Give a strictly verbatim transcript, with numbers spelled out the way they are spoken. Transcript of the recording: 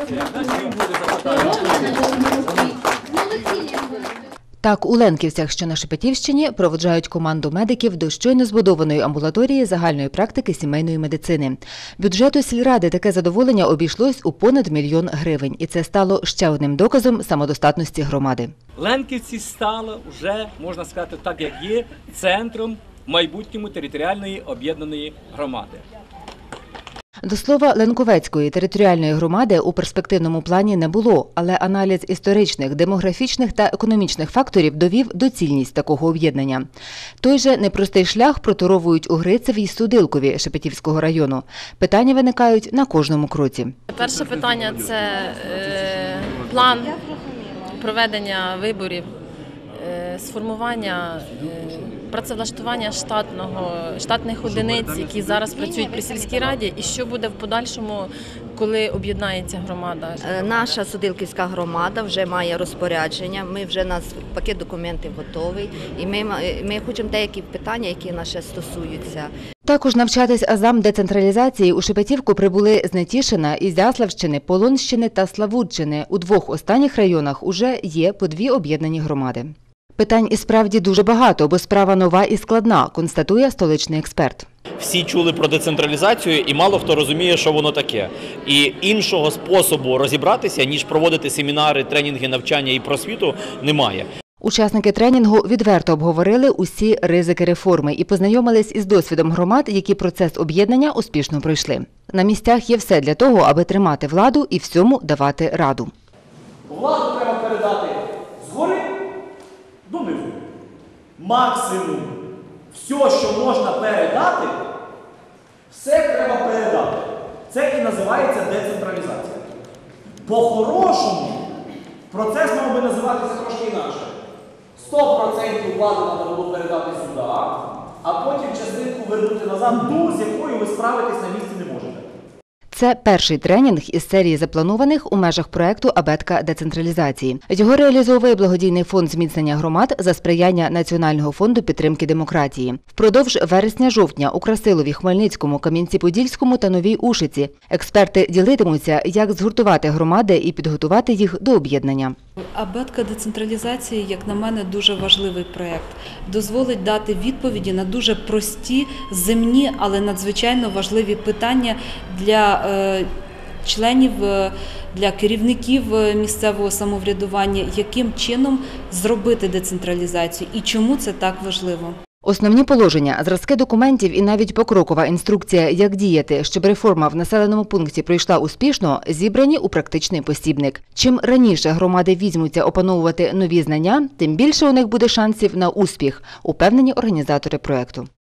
Так, у Ленківцях, що на Шепетівщині, проводжають команду медиків до щойно збудованої амбулаторії загальної практики сімейної медицини. Бюджету сільради таке задоволення обійшлось у понад мільйон гривень. І це стало ще одним доказом самодостатності громади. Ленківці стало вже, можна сказати, так як є, центром майбутньому територіальної об'єднаної громади. До слова, Ленковецької територіальної громади у перспективному плані не було, але аналіз історичних, демографічних та економічних факторів довів доцільність такого об'єднання. Той же непростий шлях проторовують у Грицеві й Судилкові Шепетівського району. Питання виникають на кожному кроці. Перше питання – це е, план проведення виборів, е, сформування, е, працевлаштування штатного, штатних одиниць, які зараз працюють при сільській раді, і що буде в подальшому, коли об'єднається громада. Наша Судилківська громада вже має розпорядження, ми вже, у нас пакет документів готовий, і ми, ми хочемо деякі питання, які нас ще стосуються. Також навчатись азам децентралізації у Шепетівку прибули з Нетішина, Ізяславщини, Полонщини та Славутчини. У двох останніх районах уже є по дві об'єднані громади. Питань і справді дуже багато, бо справа нова і складна, констатує столичний експерт. Всі чули про децентралізацію і мало хто розуміє, що воно таке. І іншого способу розібратися, ніж проводити семінари, тренінги, навчання і просвіту, немає. Учасники тренінгу відверто обговорили усі ризики реформи і познайомились із досвідом громад, які процес об'єднання успішно пройшли. На місцях є все для того, аби тримати владу і всьому давати раду. Владу треба передати згори донизу. Максимум. Все, що можна передати, все треба передати. Це і називається децентралізація. По-хорошому процес мав би називатися трошки інакше. сто відсотків влади треба було передати сюди, а потім частинку вернути назад, ту, з якою ви справитесь на місці не можете. Це перший тренінг із серії запланованих у межах проєкту «Абетка децентралізації». Його реалізовує благодійний фонд зміцнення громад за сприяння Національного фонду підтримки демократії. Впродовж вересня-жовтня у Красилові, Хмельницькому, Кам'янці-Подільському та Новій Ушиці експерти ділитимуться, як згуртувати громади і підготувати їх до об'єднання. Абетка децентралізації, як на мене, дуже важливий проєкт. Дозволить дати відповіді на дуже прості, земні, але надзвичайно важливі питання для членів, для керівників місцевого самоврядування, яким чином зробити децентралізацію і чому це так важливо. Основні положення, зразки документів і навіть покрокова інструкція, як діяти, щоб реформа в населеному пункті пройшла успішно, зібрані у практичний посібник. Чим раніше громади візьмуться опановувати нові знання, тим більше у них буде шансів на успіх, упевнені організатори проєкту.